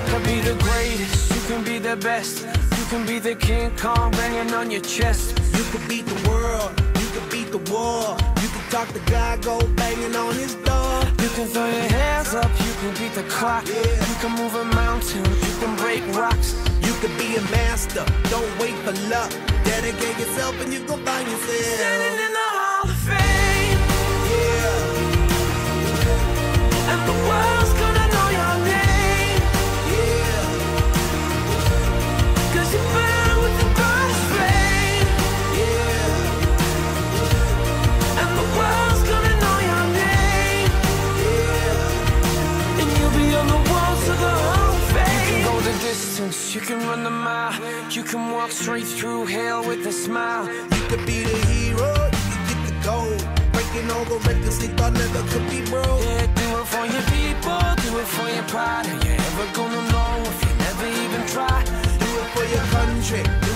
could be the greatest, you can be the best. You can be the King Kong banging on your chest. You could beat the world, you could beat the war. You can talk to God, go banging on his door. You can throw your hands up, you can beat the clock. You can move a mountain, you can break rocks. You could be a master, don't wait for luck. Dedicate yourself and you gon' find yourself standing in the Hall of Fame. Yeah. And the world's gonna know your name. Yeah. 'Cause you burn with the brightest flame. Yeah. And the world's gonna know your name. Yeah. And you'll be on the walls of the Hall of Fame. You can go the distance, you can run the mile. You can walk straight through hell with a smile. You could be the hero, you could get the gold. Breaking all the records they thought never could be broke. Yeah, do it for your people, do it for your pride. Are you ever gonna know if you never even try? Do it for your country.